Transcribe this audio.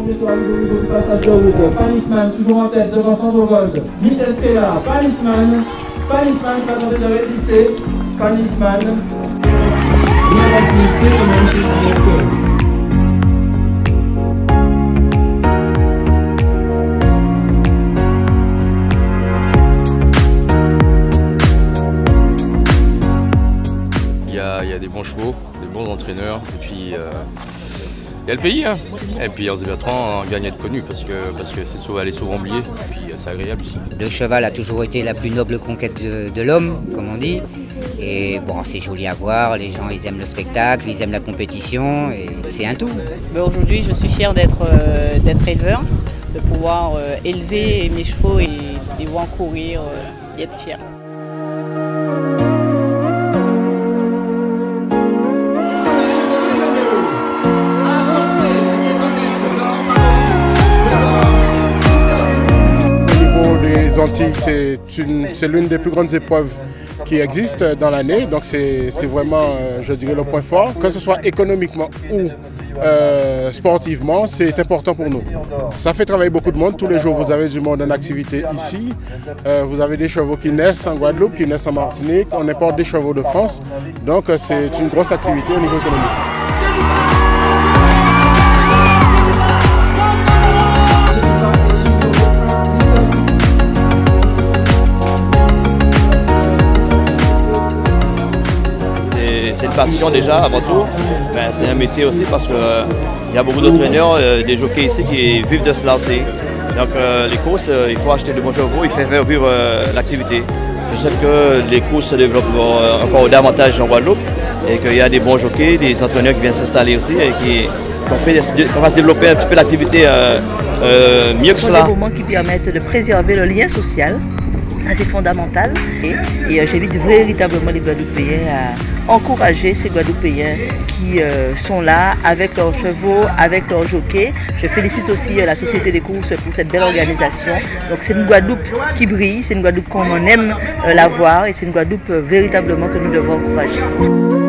bientôt arriver au niveau du passage de route. Panisman toujours en tête devant Sandogold. Michel Stella, Panisman va tenter de résister. Panisman. Bien activité de manger avec Il y a des bons chevaux, des bons entraîneurs, et puis il y a le pays. Hein. Et puis Hervé Bertrand gagne à être connu parce que elle est souvent oubliée, et puis c'est agréable ici. Le cheval a toujours été la plus noble conquête de l'homme, comme on dit. Et bon, c'est joli à voir, les gens ils aiment le spectacle, ils aiment la compétition, et c'est un tout. Aujourd'hui, je suis fière d'être éleveur, de pouvoir élever mes chevaux et les voir courir et être fière. Les Antilles, c'est l'une des plus grandes épreuves qui existent dans l'année, donc c'est vraiment, je dirais, le point fort. Que ce soit économiquement ou sportivement, c'est important pour nous. Ça fait travailler beaucoup de monde. Tous les jours, vous avez du monde en activité ici. Vous avez des chevaux qui naissent en Guadeloupe, qui naissent en Martinique. On importe des chevaux de France, donc c'est une grosse activité au niveau économique. C'est une passion déjà avant tout, ben, c'est un métier aussi parce qu'il y a beaucoup d'entraîneurs, des jockeys ici qui vivent de cela aussi. Donc les courses, il faut acheter de bons chevaux, il faut faire vivre l'activité. Je sais que les courses se développent encore davantage en Guadeloupe et qu'il y a des bons jockeys, des entraîneurs qui viennent s'installer aussi et qu'on va se développer un petit peu l'activité mieux que cela. Ce sont des moments qui permettent de préserver le lien social. Ça c'est fondamental et j'invite véritablement les Guadeloupéens à encourager ces Guadeloupéens qui sont là avec leurs chevaux, avec leurs jockeys. Je félicite aussi la Société des courses pour cette belle organisation. Donc c'est une Guadeloupe qui brille, c'est une Guadeloupe qu'on aime la voir et c'est une Guadeloupe véritablement que nous devons encourager.